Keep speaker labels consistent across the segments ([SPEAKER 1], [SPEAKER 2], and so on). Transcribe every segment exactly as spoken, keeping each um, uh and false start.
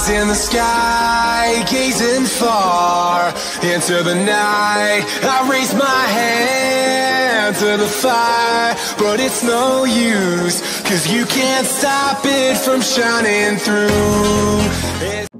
[SPEAKER 1] eyes in the sky, gazing far into the night. I raise my hand to the fire, but it's no use, cause you can't stop it from shining through. It's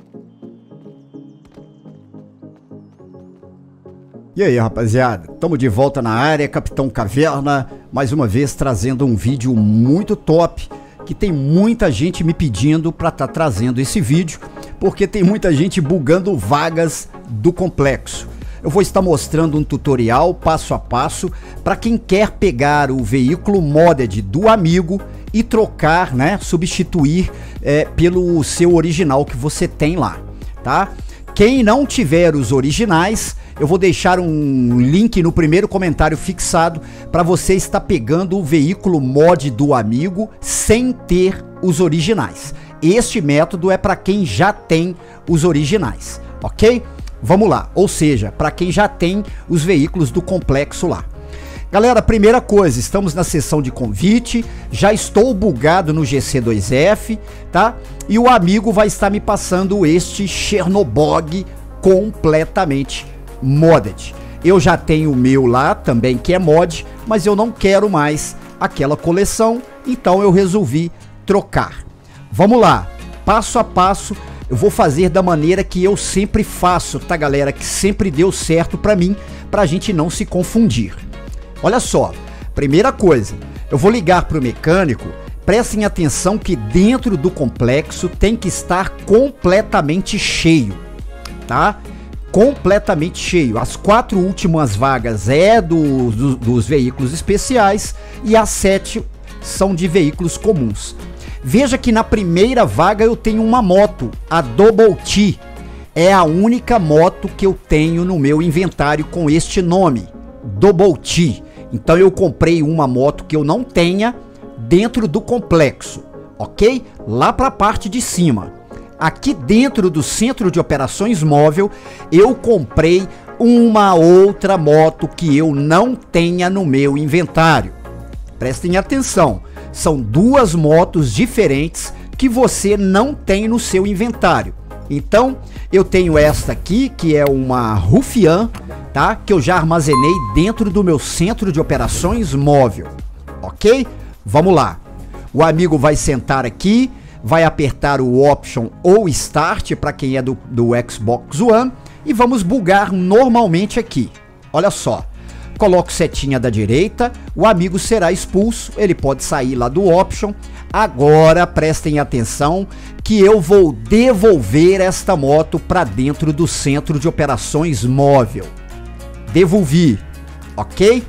[SPEAKER 2] E aí, rapaziada, estamos de volta na área, Capitão Caverna, mais uma vez trazendo um vídeo muito top, que tem muita gente me pedindo para estar tá trazendo esse vídeo, porque tem muita gente bugando vagas do complexo. Eu vou estar mostrando um tutorial passo a passo para quem quer pegar o veículo modded do amigo e trocar, né, substituir é, pelo seu original que você tem lá, tá? Quem não tiver os originais, eu vou deixar um link no primeiro comentário fixado para você estar pegando o veículo mod do amigo sem ter os originais. Este método é para quem já tem os originais, ok? Vamos lá, ou seja, para quem já tem os veículos do complexo lá. Galera, primeira coisa, estamos na sessão de convite, já estou bugado no G C dois F, tá? E o amigo vai estar me passando este Chernobog completamente modded. Eu já tenho o meu lá também que é mod, mas eu não quero mais aquela coleção, então eu resolvi trocar. Vamos lá, passo a passo, eu vou fazer da maneira que eu sempre faço, tá galera? Que sempre deu certo pra mim, pra gente não se confundir. Olha só, primeira coisa, eu vou ligar pro mecânico, prestem atenção que dentro do complexo tem que estar completamente cheio, tá? Completamente cheio. As quatro últimas vagas é do, do, dos veículos especiais e as sete são de veículos comuns. Veja que na primeira vaga eu tenho uma moto, a Double T. É a única moto que eu tenho no meu inventário com este nome, Double T. Então eu comprei uma moto que eu não tenha dentro do complexo, ok? Lá para a parte de cima. Aqui dentro do centro de operações móvel, eu comprei uma outra moto que eu não tenha no meu inventário. Prestem atenção, são duas motos diferentes que você não tem no seu inventário. Então, eu tenho esta aqui, que é uma Ruffian, tá? Que eu já armazenei dentro do meu centro de operações móvel, ok? Vamos lá. O amigo vai sentar aqui, vai apertar o Option ou Start para quem é do, do Xbox One e vamos bugar normalmente aqui. Olha só, coloco setinha da direita, o amigo será expulso, ele pode sair lá do Option. Agora prestem atenção que eu vou devolver esta moto para dentro do centro de operações móvel. Devolvi, ok?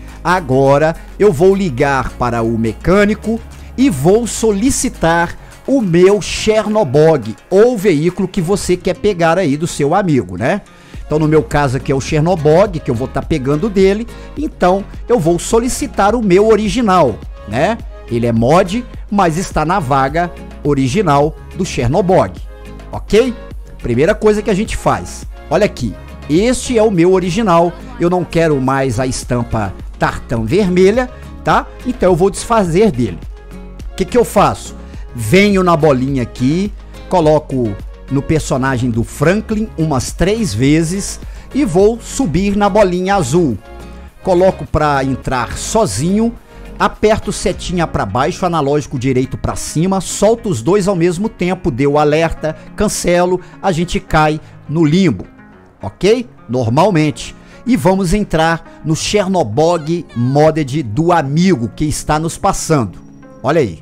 [SPEAKER 2] Agora eu vou ligar para o mecânico e vou solicitar o meu Chernobog, ou o veículo que você quer pegar aí do seu amigo, né? Então no meu caso aqui é o Chernobog, que eu vou estar tá pegando dele, então eu vou solicitar o meu original, né? Ele é mod, mas está na vaga original do Chernobog, ok? Primeira coisa que a gente faz, olha aqui, este é o meu original, eu não quero mais a estampa tartan vermelha, tá? Então eu vou desfazer dele. O que que eu faço? Venho na bolinha aqui, coloco no personagem do Franklin umas três vezes e vou subir na bolinha azul. Coloco para entrar sozinho, aperto setinha para baixo, analógico direito para cima, solto os dois ao mesmo tempo, deu alerta, cancelo, a gente cai no limbo, ok? Normalmente. E vamos entrar no Chernobog modded do amigo que está nos passando. Olha aí.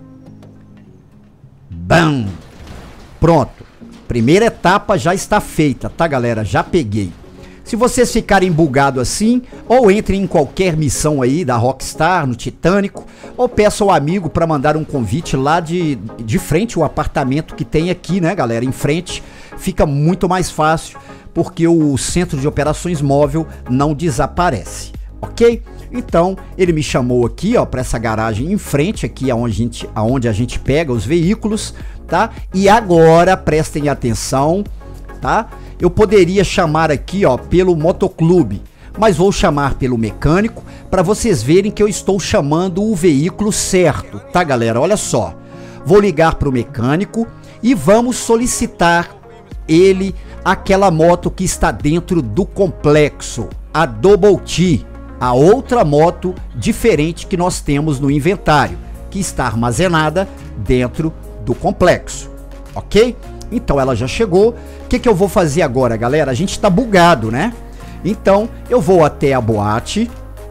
[SPEAKER 2] Bam! Pronto. Primeira etapa já está feita, tá galera? Já peguei. Se vocês ficarem bugados assim, ou entrem em qualquer missão aí da Rockstar, no Titânico, ou peça ao amigo para mandar um convite lá de, de frente ao apartamento que tem aqui, né galera? Em frente, fica muito mais fácil, porque o centro de operações móvel não desaparece, ok? Então, ele me chamou aqui, ó, para essa garagem em frente, aqui aonde a gente, aonde a gente pega os veículos, tá? E agora, prestem atenção, tá? Eu poderia chamar aqui, ó, pelo motoclube, mas vou chamar pelo mecânico, para vocês verem que eu estou chamando o veículo certo, tá, galera? Olha só, Vou ligar para o mecânico e vamos solicitar ele aquela moto que está dentro do complexo, a Double T, a outra moto diferente que nós temos no inventário, que está armazenada dentro do complexo, ok? Então ela já chegou. O que que eu vou fazer agora, galera? A gente está bugado, né? Então eu vou até a boate.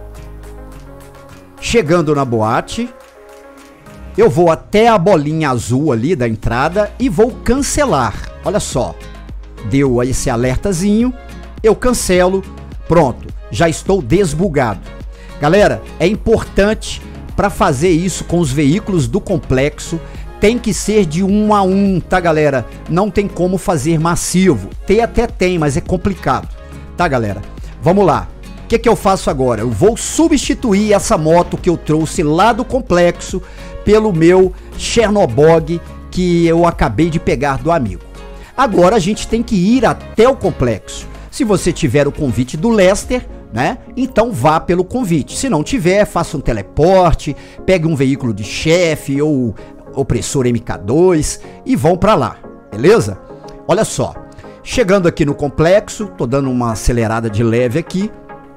[SPEAKER 2] Chegando na boate, eu vou até a bolinha azul ali da entrada e vou cancelar. Olha só, deu esse alertazinho, eu cancelo, pronto, já estou desbugado. Galera, é importante para fazer isso com os veículos do complexo, tem que ser de um a um, tá, galera? Não tem como fazer massivo. Tem até tem, mas é complicado, tá, galera? Vamos lá. O que que eu faço agora? Eu vou substituir essa moto que eu trouxe lá do complexo pelo meu Chernobog que eu acabei de pegar do amigo. Agora a gente tem que ir até o complexo. Se você tiver o convite do Lester, né? Então vá pelo convite. Se não tiver, faça um teleporte, pegue um veículo de chefe ou opressor M K dois e vão pra lá, beleza? Olha só, chegando aqui no complexo, tô dando uma acelerada de leve aqui.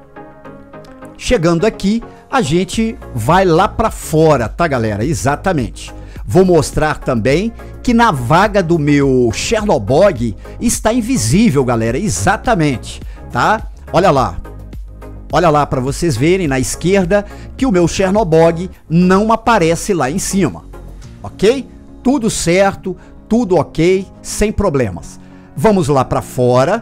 [SPEAKER 2] Chegando aqui, a gente vai lá pra fora, tá, galera? Exatamente. Vou mostrar também que na vaga do meu Chernobog está invisível, galera, exatamente, tá? Olha lá. Olha lá para vocês verem na esquerda que o meu Chernobog não aparece lá em cima, ok? Tudo certo, tudo ok, sem problemas. Vamos lá para fora.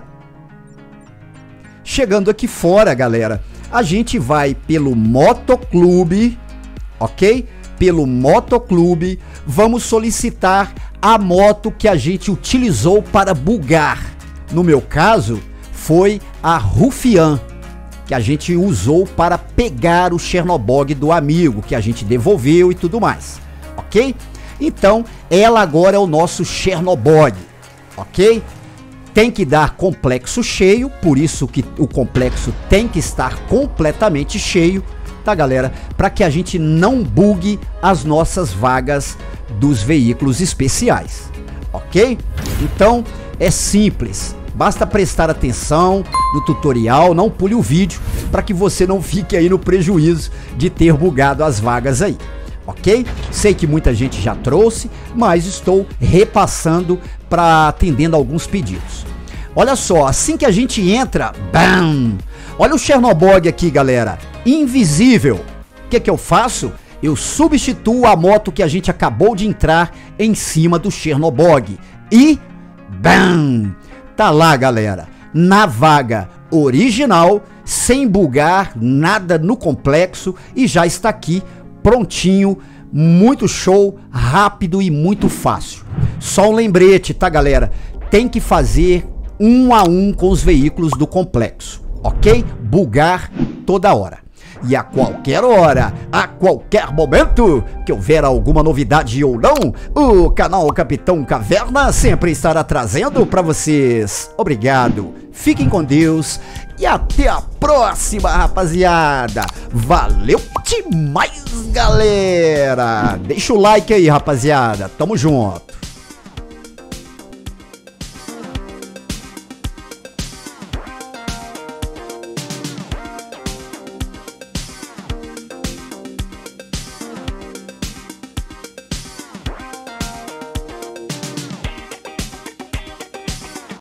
[SPEAKER 2] Chegando aqui fora, galera, a gente vai pelo Motoclube, ok? Pelo Motoclube, vamos solicitar a moto que a gente utilizou para bugar. No meu caso, foi a Rufian, que a gente usou para pegar o Chernobog do amigo, que a gente devolveu e tudo mais, ok? Então, ela agora é o nosso Chernobog, ok? Tem que dar complexo cheio, por isso que o complexo tem que estar completamente cheio, tá, galera? Para que a gente não bugue as nossas vagas dos veículos especiais, ok? Então, é simples. Basta prestar atenção no tutorial, não pule o vídeo para que você não fique aí no prejuízo de ter bugado as vagas aí, ok? Sei que muita gente já trouxe, mas estou repassando para atendendo alguns pedidos. Olha só, assim que a gente entra, bam! Olha o Chernobog aqui, galera, invisível. O que que eu faço? Eu substituo a moto que a gente acabou de entrar em cima do Chernobog e bam! Tá lá, galera, na vaga original, sem bugar nada no complexo e já está aqui prontinho, muito show, rápido e muito fácil. Só um lembrete, tá, galera? Tem que fazer um a um com os veículos do complexo, ok? Bugar toda hora. E a qualquer hora, a qualquer momento que houver alguma novidade ou não, o canal Capitão Caverna sempre estará trazendo para vocês. Obrigado, fiquem com Deus e até a próxima, rapaziada. Valeu demais, galera. Deixa o like aí, rapaziada. Tamo junto.